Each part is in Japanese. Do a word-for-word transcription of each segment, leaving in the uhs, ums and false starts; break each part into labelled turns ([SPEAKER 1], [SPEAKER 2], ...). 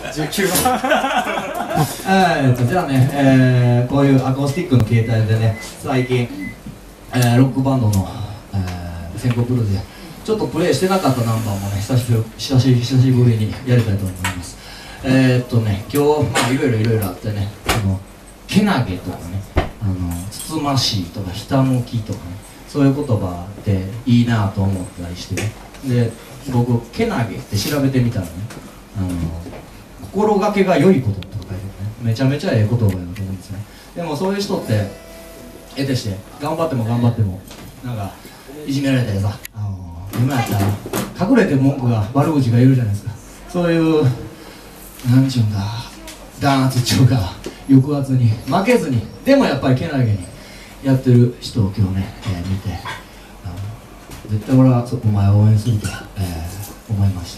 [SPEAKER 1] じゅうきゅうばん
[SPEAKER 2] えっとじゃあね、えー、こういうアコースティックの携帯でね、最近、えー、ロックバンドの、えー、先行プロでちょっとプレイしてなかったナンバーもね、久しぶり久し久しぶりにやりたいと思います。えー、っとね、今日まあいろいろいろいろあってね、あのけなげとかね、あのつつましいとかひたむきとかね、そういう言葉っていいなと思ったりしてね。で、僕けなげって調べてみたらね、あの心がけが良いこととか書いてあるね、めちゃめちゃええ言葉やなと思うんですね。でもそういう人って得てして頑張っても頑張ってもなんかいじめられたりさ、あの今やったら隠れて文句が悪口が言えるじゃないですか。そういうなんちゅうんだ、弾圧っていうか抑圧に負けずに、でもやっぱりけなげにやってる人を今日ね、えー、見て、あの絶対俺はお前を応援すると、えー、思いました。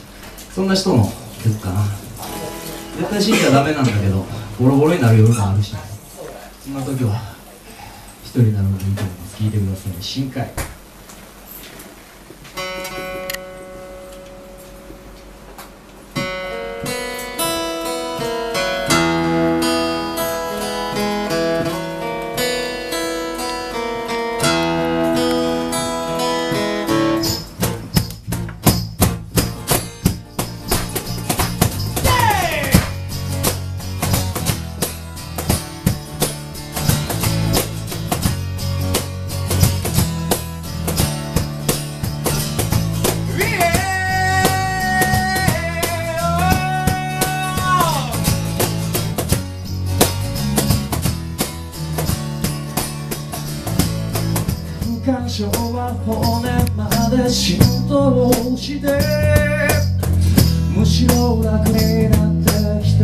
[SPEAKER 2] そんな人の曲かな。絶対死んじゃダメなんだけどボロボロになる夜もあるし、そんな時は一人になるのがいいと思います。聴いてください。深海。感情は骨まで浸透してむしろ楽になってきた。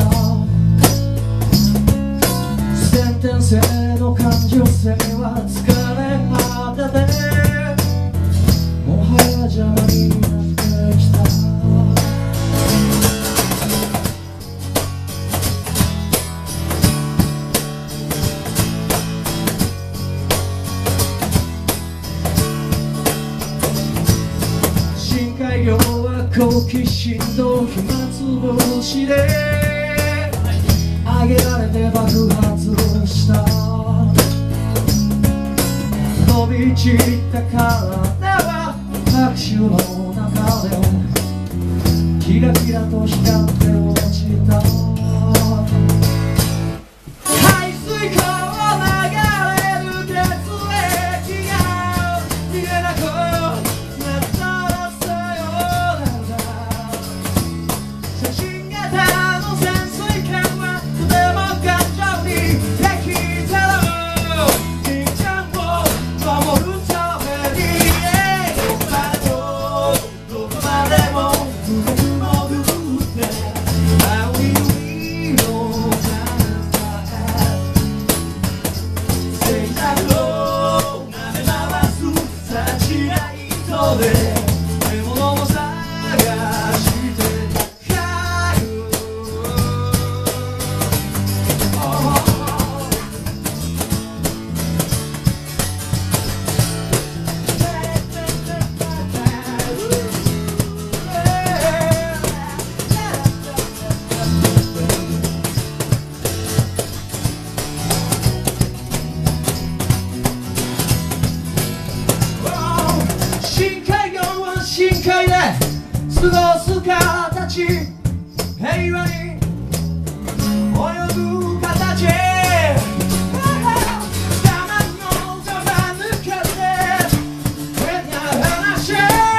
[SPEAKER 2] 先天性の感情性は疲れ果ててもはや邪魔になってきた。深海魚は好奇心と暇つぶしで上げられて爆発した。飛び散った体は拍手の中でキラキラと光って落ちた。排水溝を流れる血液が見えなくなったさよなら。写真型の潜水艦はとても頑丈にできたろう。じいちゃんを守るためにどこまでもどこまでも深く潜って青い海の彼方へ静寂を舐め回すサーチライトで獲物を探して帰る。深海魚は深海で過ごす形、平和に泳ぐ形、我慢のざま抜けて変な話、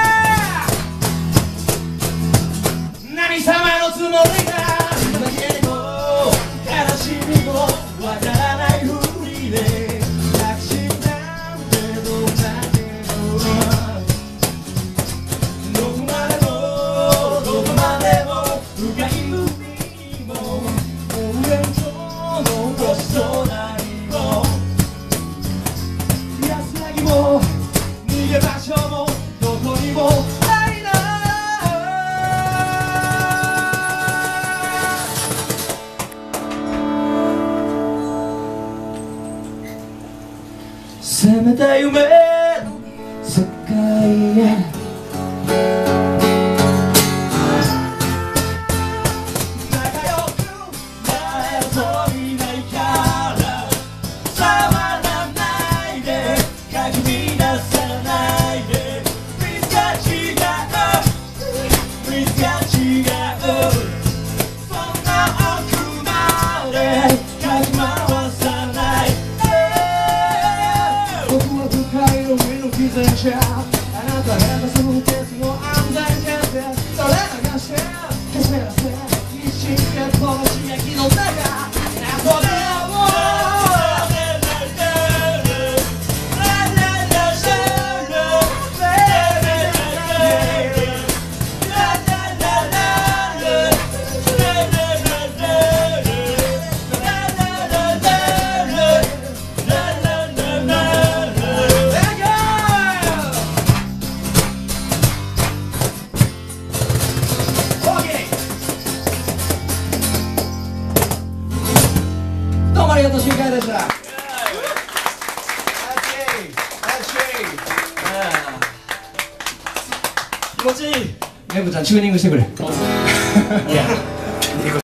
[SPEAKER 2] 何様のつもりだ。負けも悲しみもわからないふりで確信なんてどんだけどどこまでもどこまでも深い海にも無縁との細なりも安らぎも逃げ場所もどこにもないな。せめて夢の世界へ仲良りがとう、シュウカイでした。
[SPEAKER 1] 気持ちいい。
[SPEAKER 2] ネブちゃんチューニングしてくれ。
[SPEAKER 1] いや